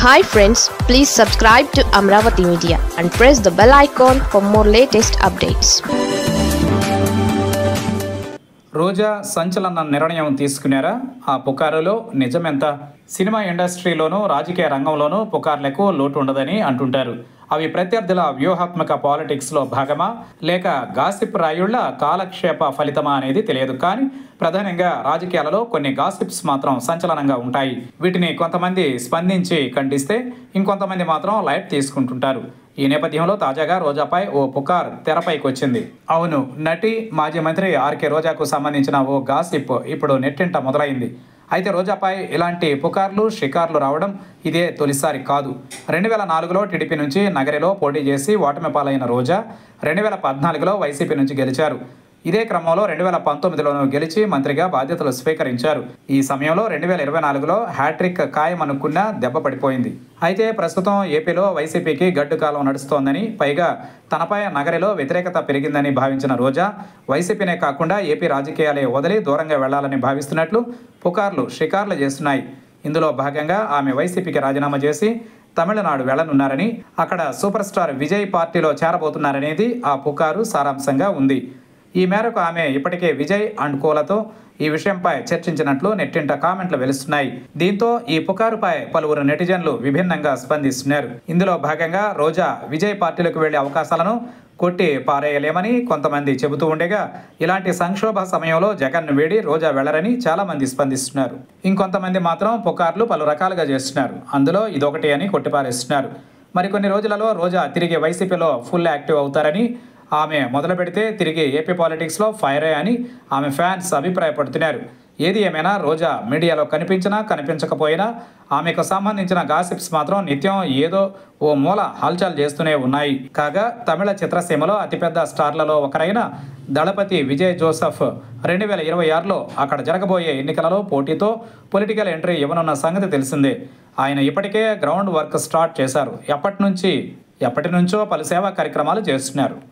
Hi friends, please subscribe to Amravati Media and press the bell icon for more latest updates. రోజా సంచలన నిర్ణయం తీసుకున్నారా? ఆ పుకారులో నిజమెంత? Cinema ఇండస్ట్రీలోనూ రాజకీయ రంగంలోనూ పుకార్లకు లోటు ఉండదని అంటుంటారు. అవి ప్రత్యర్థుల వ్యూహాత్మక పాలిటిక్స్లో భాగమా లేక గాసిప్ రాయుళ్ల కాలక్షేప ఫలితమా అనేది తెలియదు. కానీ ప్రధానంగా రాజకీయాలలో కొన్ని గాసిప్స్ మాత్రం సంచలనంగా ఉంటాయి. వీటిని కొంతమంది స్పందించి ఖండిస్తే ఇంకొంతమంది మాత్రం లైట్ తీసుకుంటుంటారు. ఈ నేపథ్యంలో తాజాగా రోజాపై ఓ పుకార్ తెరపైకి వచ్చింది. అవును, నటి మాజీ మంత్రి ఆర్కే రోజాకు సంబంధించిన ఓ గాసిప్ ఇప్పుడు నెట్టింట మొదలైంది. అయితే రోజాపై ఇలాంటి పుకార్లు షికార్లు రావడం ఇదే తొలిసారి కాదు. 2004లో టీడీపీ నుంచి నగరిలో పోటీ చేసి ఓటమి పాలైన రోజా 2014లో వైసీపీ నుంచి గెలిచారు. ఇదే క్రమంలో 2019లోనూ గెలిచి మంత్రిగా బాధ్యతలు స్వీకరించారు. ఈ సమయంలో 2024లో హ్యాట్రిక్ ఖాయమనుకున్న దెబ్బ పడిపోయింది. అయితే ప్రస్తుతం ఏపీలో వైసీపీకి గడ్డు కాలం నడుస్తోందని, పైగా తనపై నగరిలో వ్యతిరేకత పెరిగిందని భావించిన రోజా వైసీపీనే కాకుండా ఏపీ రాజకీయాలే వదిలి దూరంగా వెళ్లాలని భావిస్తున్నట్లు పుకార్లు షికార్లు చేస్తున్నాయి. ఇందులో భాగంగా ఆమె వైసీపీకి రాజీనామా చేసి తమిళనాడు వెళ్లనున్నారని, అక్కడ సూపర్ స్టార్ విజయ్ పార్టీలో చేరబోతున్నారనేది ఆ పుకారు సారాంశంగా ఉంది. ఈ మేరకు ఆమె ఇప్పటికే విజయ్ అండ్ కోలతో ఈ విషయంపై చర్చించినట్లు నెట్టింట కామెంట్లు వెలుస్తున్నాయి. దీంతో ఈ పుకారుపై పలువురు నెటిజన్లు విభిన్నంగా స్పందిస్తున్నారు. ఇందులో భాగంగా రోజా విజయ్ పార్టీలకు వెళ్లే అవకాశాలను కొట్టి పారేయలేమని కొంతమంది చెబుతూ ఉండగా, ఇలాంటి సంక్షోభ సమయంలో జగన్ను వీడి రోజా వెళ్లరని చాలా మంది స్పందిస్తున్నారు. ఇంకొంతమంది మాత్రం పుకార్లు పలు రకాలుగా చేస్తున్నారు. అందులో ఇదొకటి అని కొట్టిపారేస్తున్నారు. మరికొన్ని రోజులలో రోజా తిరిగి వైసీపీలో ఫుల్ యాక్టివ్ అవుతారని, ఆమె మొదలు పెడితే తిరిగి ఏపీ పాలిటిక్స్లో ఫైరే అని ఆమె ఫ్యాన్స్ అభిప్రాయపడుతున్నారు. ఏది ఏమైనా రోజా మీడియాలో కనిపించినా కనిపించకపోయినా ఆమెకు సంబంధించిన గాసిప్స్ మాత్రం నిత్యం ఏదో ఓ మూల హల్చల్ చేస్తూనే ఉన్నాయి. కాగా తమిళ చిత్రసీమలో అతిపెద్ద స్టార్లలో ఒకరైన దళపతి విజయ్ జోసెఫ్ 2026లో అక్కడ జరగబోయే ఎన్నికలలో పోటీతో పొలిటికల్ ఎంట్రీ ఇవ్వనున్న సంగతి తెలిసిందే. ఆయన ఇప్పటికే గ్రౌండ్ వర్క్ స్టార్ట్ చేశారు. ఎప్పటి నుంచో పలు సేవా కార్యక్రమాలు చేస్తున్నారు.